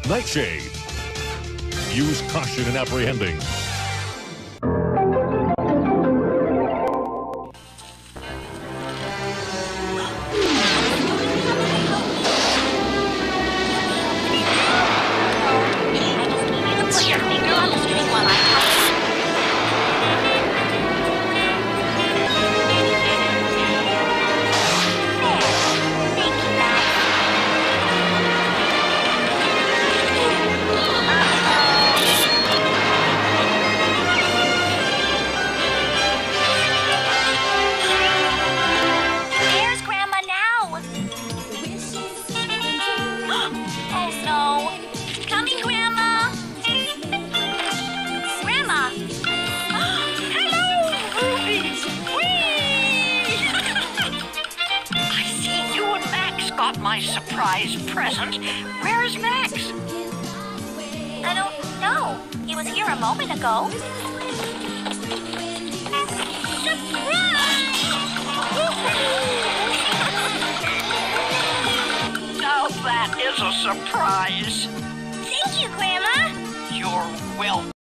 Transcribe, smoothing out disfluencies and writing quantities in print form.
Nightshade. Use caution in apprehending. My surprise present. Where's Max? I don't know. He was here a moment ago. Surprise! Now that is a surprise. Thank you, Grandma. You're welcome.